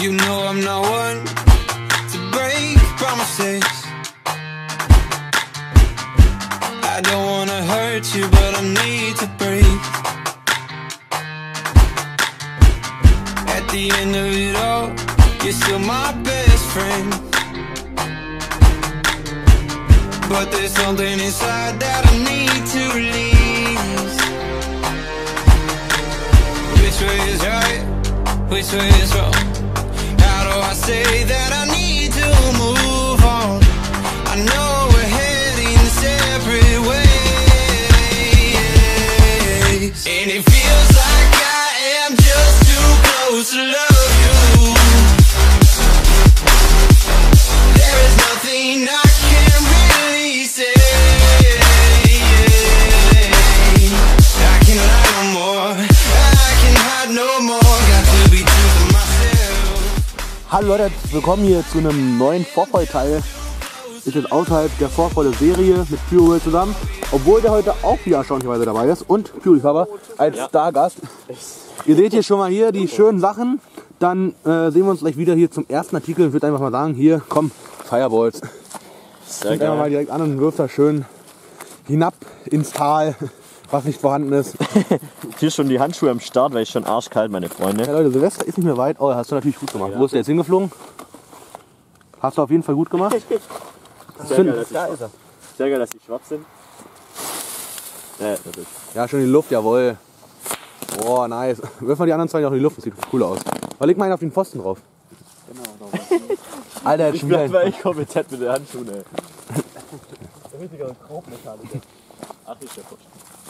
You know I'm not one to break promises. I don't wanna hurt you, but I need to breathe. At the end of it all, you're still my best friend. But there's something inside that I need to release. Which way is right? Which way is wrong? How do I say that I need to move on? I know we're heading separate ways, and it feels like I am just too close to love you. There is nothing I can really say. I can lie no more, I can hide no more. Got to be true to myself. Hallo Leute, willkommen hier zu einem neuen Vorfall-Teil. Ist jetzt außerhalb der Vorfall-Serie mit Pyro zusammen, obwohl der heute auch wieder erstaunlicherweise dabei ist und Pyro als Stargast. Ihr seht hier schon mal hier die schönen Sachen, dann sehen wir uns gleich wieder hier zum ersten Artikel. Ich würde einfach mal sagen, hier, komm, Fireballs. Fängt einfach mal direkt an und wirft da schön hinab ins Tal, was nicht vorhanden ist. Hier schon die Handschuhe am Start, weil ich schon arschkalt, meine Freunde. Ja Leute, Silvester ist nicht mehr weit. Oh, hast du natürlich gut gemacht. Wo ist der jetzt hingeflogen? Hast du auf jeden Fall gut gemacht. Sehr geil, dass die schwarz sind. Ja, schön in die Luft, jawohl. Boah, nice. Wirf mal die anderen zwei auch in die Luft, das sieht cool aus. Aber leg mal einen auf den Pfosten drauf. Genau. Alter, jetzt Ich schon wieder. bin echt kompetent mit den Handschuhen, ey. Richtiger Grobmechaniker. Ach, ist der Pfosten.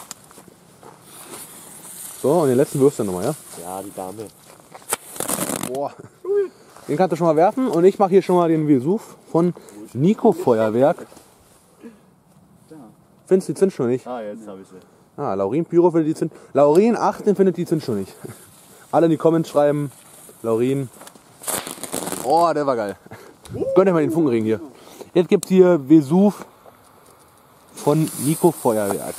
So, und den letzten wirfst du nochmal, ja? Ja, die Dame. Boah. Den kannst du schon mal werfen und ich mache hier schon mal den Vesuv von Nico Feuerwerk. Findest du die Zündschnur nicht? Ah, jetzt habe ich sie. Ah, Laurin Pyro findet die Zündschnur. Laurin 18 findet die Zündschnur nicht. Alle in die Comments schreiben. Laurin. Oh, der war geil. Gönnt euch mal den Funkenring hier. Jetzt gibt es hier Vesuv von Nico Feuerwerk.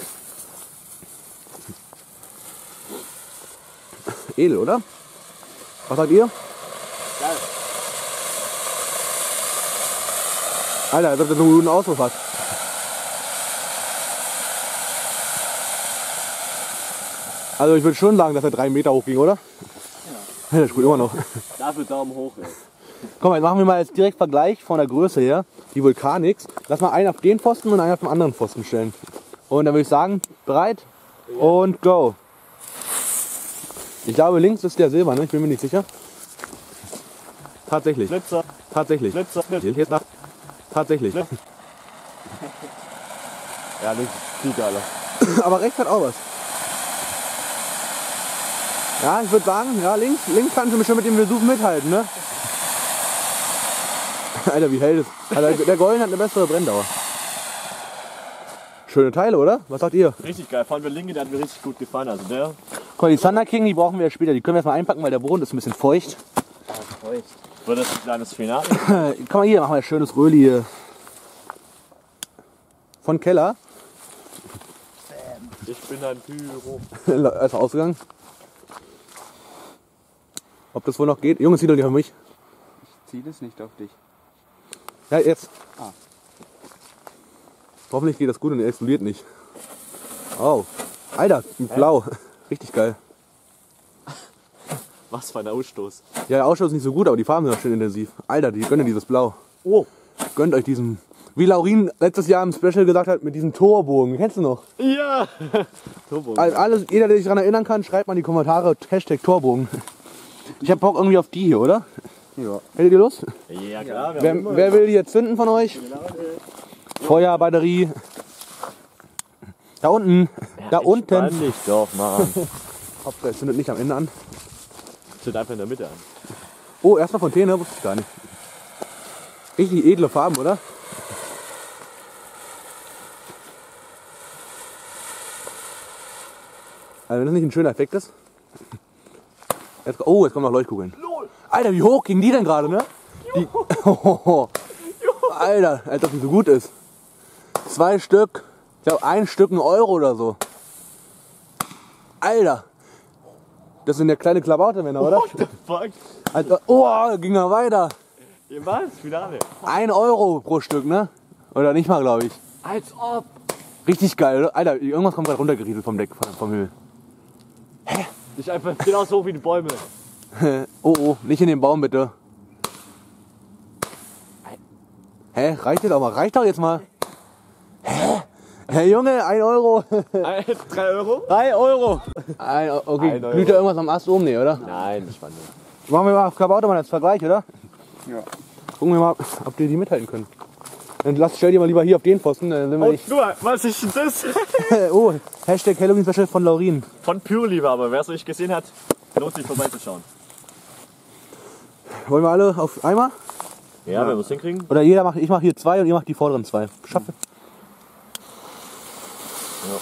Edel, oder? Was sagt ihr? Geil. Alter, als ob das so einen guten Ausruf hat. Also ich würde schon sagen, dass er 3 Meter hoch ging, oder? Ja. Das ist gut, immer noch. Dafür Daumen hoch, ey. Komm, jetzt machen wir mal jetzt direkt Vergleich von der Größe her. Die Vulcanix. Lass mal einen auf den Pfosten und einen auf den anderen Pfosten stellen. Und dann würde ich sagen, bereit und go. Ich glaube, links ist der Silber, ne? Ich bin mir nicht sicher. Tatsächlich. Blitzer. Tatsächlich. Blitzer. Jetzt nach. Tatsächlich. Ja, links viel geiler. Aber rechts hat auch was. Ja, ich würde sagen, ja, links kannst du schon mit dem Vesuv mithalten, ne? Alter, wie hell das. Alter, der Golden hat eine bessere Brenndauer. Schöne Teile, oder? Was sagt ihr? Richtig geil. Vor allem der linke, der hat mir richtig gut gefallen. Also der. Guck mal, die Thunder King, die brauchen wir ja später. Die können wir erstmal einpacken, weil der Boden ist ein bisschen feucht. Wird das ein kleines Finale? Komm mal hier, machen wir ein schönes Röli hier. Von Keller. Ich bin ein Pyro. Er ist ausgegangen. Ob das wohl noch geht? Junge, zieh doch nicht auf mich. Ich zieh das nicht auf dich. Ja, jetzt. Ah. Hoffentlich geht das gut und er explodiert nicht. Oh. Alter, blau. Richtig geil. Was für ein Ausstoß. Ja, der Ausschau ist nicht so gut, aber die Farben sind auch schön intensiv. Alter, die gönnt dieses Blau. Oh. Gönnt euch diesen. Wie Laurin letztes Jahr im Special gesagt hat, mit diesem Torbogen. Kennst du noch? Ja. Turbo. Alles, jeder, der sich daran erinnern kann, schreibt mal in die Kommentare Hashtag Torbogen. Ich hab Bock irgendwie auf die hier, oder? Ja. Hättet ihr Lust? Ja, klar. Wer will die jetzt zünden von euch? Feuer, Batterie. Da unten. Da unten. Spann dich doch, Mann. Hauptsache, es zündet nicht am Ende an. Zünd einfach in der Mitte an. Oh, erstmal Fontäne, wusste ich gar nicht. Richtig edle Farben, oder? Also wenn das nicht ein schöner Effekt ist. Jetzt kommen noch Leuchtkugeln. Alter, wie hoch ging die denn gerade, ne? Die, Alter, als ob die so gut ist. 2 Stück. Ich glaube, ein Stück 1 Euro oder so. Alter. Das sind ja kleine Klabautermänner, oder? What the fuck? Alter, oh, ging er weiter. Was? Finale. 1 Euro pro Stück, ne? Oder nicht mal, glaube ich. Als ob. Richtig geil, oder? Alter, irgendwas kommt gerade runtergerieselt vom Deck, vom Himmel. Ich einfach genauso hoch wie die Bäume. Oh, nicht in den Baum, bitte. Hä? Reicht jetzt auch mal? Reicht doch jetzt mal. Hä? Hey Junge, 1 Euro. 3 Euro? 3 Euro. Okay, 1 Euro. glüht da irgendwas am Ast oben, nee, oder? Nein, das war nicht. Machen wir mal auf Klabautermann als Vergleich, oder? Ja. Gucken wir mal, ob die mithalten können. Dann stell dir mal lieber hier auf den Pfosten, dann sind wir nicht. Nur, was ist denn das? Oh, Hashtag Halloween Special von Laurin. Von Pure-Liebhaber. Wer es nicht gesehen hat, lohnt sich vorbeizuschauen. Wollen wir alle auf einmal? Ja, wenn wir es hinkriegen. Oder jeder macht, ich mache hier 2 und ihr macht die vorderen 2. Schaffe. Ja.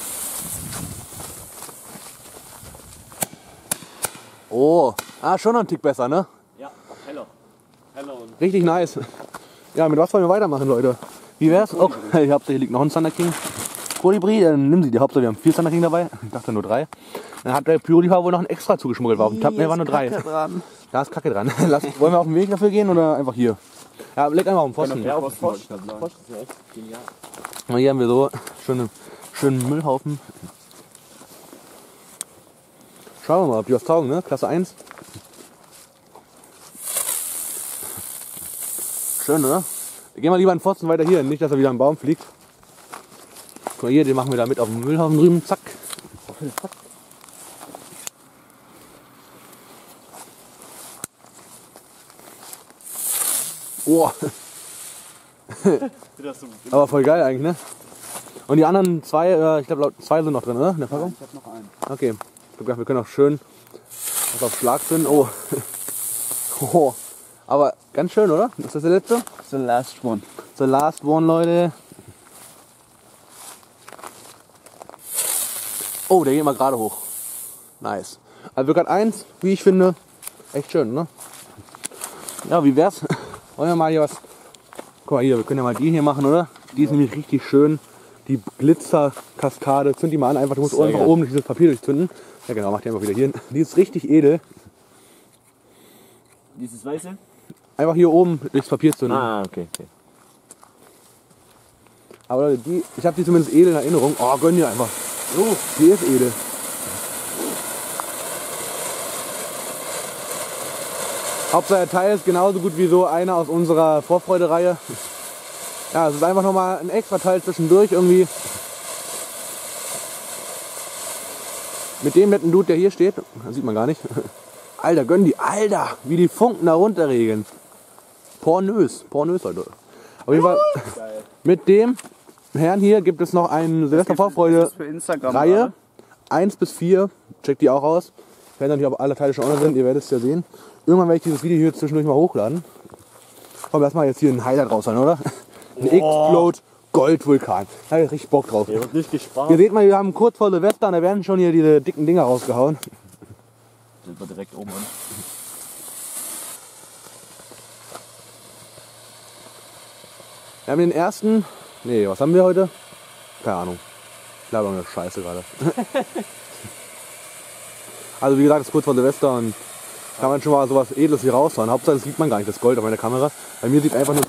Oh, schon noch ein Tick besser, ne? Ja, heller. Heller und. Richtig nice. Ja, mit was wollen wir weitermachen, Leute? Wie wär's? Oh, ich hab, hier liegt noch ein Thunder King. Kolibri, dann nimm sie. Die Hauptsache, wir haben 4 Thunder King dabei. Ich dachte nur 3. Dann hat der Pure wohl noch ein extra zugeschmuggelt. Warum? Mir waren nur 3. Da ist Kacke dran. Wollen wir auf den Weg dafür gehen oder einfach hier? Ja, leg einfach auf den Pfosten. Ja, auf Post. Post ist ja echt genial. Und hier haben wir so schönen Müllhaufen. Schauen wir mal, ob die was taugen, ne? Klasse 1. Schön, oder? Wir gehen mal lieber einen Pfosten weiter hier, nicht, dass er wieder am Baum fliegt. Guck mal hier, den machen wir da mit auf dem Müllhaufen drüben. Zack. Oh. Aber voll geil eigentlich, ne? Und die anderen 2, ich glaube 2 sind noch drin, oder? In der Packung? Ich hab noch einen. Okay. Ich hab gedacht, wir können auch schön was auf Schlag zünden. Oh. Oh. Aber ganz schön, oder? Ist das der letzte? The last one. The last one, Leute. Oh, der geht mal gerade hoch. Nice. Also wir gerade 1, wie ich finde, echt schön, ne? Ja, wie wär's? Wollen wir mal hier was... Guck mal hier, wir können ja mal die hier machen, oder? Die ist nämlich richtig schön. Die Glitzerkaskade. Zünd die mal an, einfach, du musst Sehr einfach geil. oben dieses Papier durchzünden. Ja genau, mach die einfach wieder hier hin. Die ist richtig edel. Dieses Weiße? Einfach hier oben durchs Papier zünden. Ah, okay. Aber Leute, ich habe die zumindest edel in Erinnerung. Oh, gönn dir einfach. Oh, die ist edel. Hauptsache der Teil ist genauso gut wie so einer aus unserer Vorfreude-Reihe. Ja, es ist einfach nochmal ein extra Teil zwischendurch irgendwie. Mit dem netten Dude, der hier steht, das sieht man gar nicht. Alter, gönn die, Alter, wie die Funken da runterregeln. Pornös, Leute. Auf jeden Fall, mit dem Herrn hier gibt es noch eine Silvester-Vorfreude Für Instagram. Reihe. 1 bis 4, checkt die auch aus. Ich weiß nicht, ob alle Teile schon online sind, ihr werdet es ja sehen. Irgendwann werde ich dieses Video hier zwischendurch mal hochladen. Komm, lass mal jetzt hier ein Highlight raus sein, oder? Ein Explode Goldvulkan. Da hab ich richtig Bock drauf. Der wird nicht gespart. Ihr seht mal, wir haben kurz vor Silvester und da werden schon hier diese dicken Dinger rausgehauen. Sind wir direkt oben an. Wir haben den ersten. Nee, was haben wir heute? Keine Ahnung. Ich glaube eine Scheiße gerade. Also wie gesagt, es ist kurz vor Silvester und kann man schon mal sowas Edles hier raushauen. Hauptsache das sieht man gar nicht, das Gold auf meiner Kamera. Bei mir sieht einfach nur...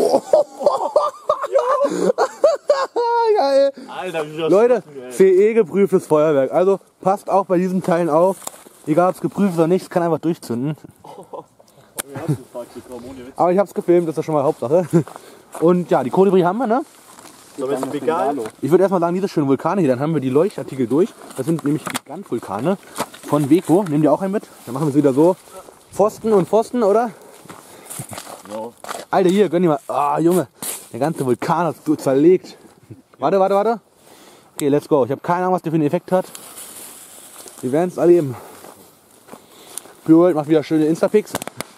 Geil! Alter, wie das Leute, schmecken, ey. CE geprüftes Feuerwerk. Also passt auch bei diesen Teilen auf. Egal ob es geprüft ist oder nicht, es kann einfach durchzünden. Wir haben das Park bekommen, ohne Witz. Aber ich habe es gefilmt, das ist schon mal Hauptsache. Und ja, die Kolibri haben wir, ne? So, wir sind egal. Ich würde erstmal sagen, diese schönen Vulkane hier, dann haben wir die Leuchtartikel durch. Das sind nämlich Gigantvulkane von Weco. Nehmen die auch einen mit? Dann machen wir es wieder so. Pfosten und Pfosten, oder? Ja. Alter, hier, gönn die mal. Ah, Junge, der ganze Vulkan hast du zerlegt. Warte. Okay, let's go. Ich habe keine Ahnung, was der für einen Effekt hat. Wir werden es erleben. Pure World macht wieder schöne Instapics.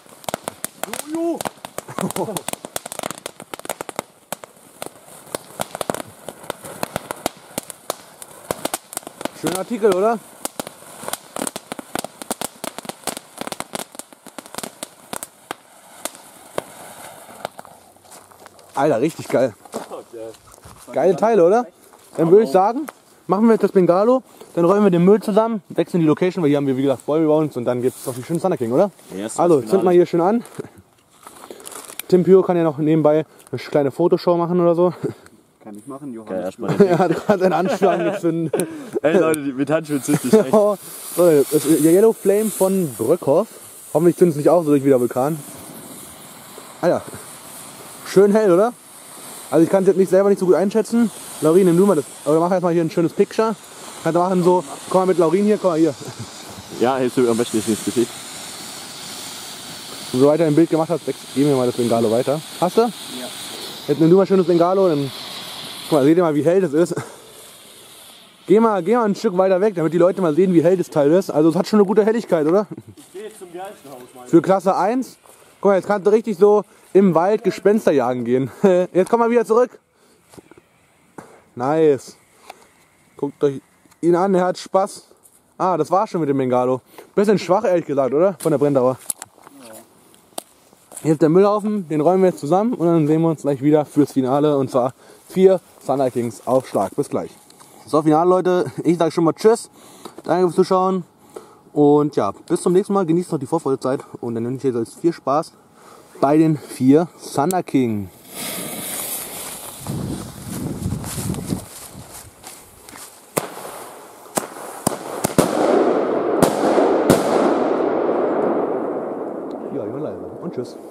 Schöner Artikel, oder? Alter, richtig geil. Geile Teile, oder? Dann würde ich sagen, machen wir jetzt das Bengalo, dann räumen wir den Müll zusammen, wechseln die Location, weil hier haben wir wie gesagt Bäume bei uns und dann gibt es noch die schönen Thunder King, oder? Ja, ist Also, das zünd mal hier schön an. Tim Pyro kann ja noch nebenbei eine kleine Fotoshow machen oder so. Kann ich machen, Ja, Johannes. erstmal. Er hat gerade seinen Handschuh angezündet. Ey Leute, mit Handschuhen zünd ich echt. So, das ist der Yellow Flame von Bröckhoff. Hoffentlich zündet es nicht auch so durch wie der Vulkan. Alter, schön hell, oder? Also ich kann es jetzt nicht selber nicht so gut einschätzen. Laurin, nimm du mal das. Oder mach erstmal hier ein schönes Picture. Kannst du machen so, komm mal mit Laurin hier, komm mal hier. Ja, hältst du am besten nicht ins Gesicht. Und so weiter ein Bild gemacht hast, geben wir mal das Bengalo weiter. Hast du? Ja. Jetzt nimm du mal ein schönes Bengalo, dann guck mal, seht ihr mal, wie hell das ist. Geh mal ein Stück weiter weg, damit die Leute mal sehen, wie hell das Teil ist. Also es hat schon eine gute Helligkeit, oder? Ich gehe jetzt zum Geisterhaus, Mann. Für Klasse 1. Guck mal, jetzt kannst du richtig so im Wald Gespenster jagen gehen. Jetzt komm mal wieder zurück. Nice. Guckt euch ihn an, er hat Spaß. Ah, das war's schon mit dem Bengalo. Bisschen schwach, ehrlich gesagt, oder? Von der Brenndauer. Hier ist der Müllhaufen, den räumen wir jetzt zusammen und dann sehen wir uns gleich wieder fürs Finale. Und zwar 4 Thunder Kings auf Schlag. Bis gleich. So, Finale, Leute. Ich sage schon mal Tschüss. Danke fürs Zuschauen. Und ja, bis zum nächsten Mal. Genießt noch die Vorfreude und dann wünsche ich euch viel Spaß bei den 4 Thunder King. Ja, immer leise. Und tschüss.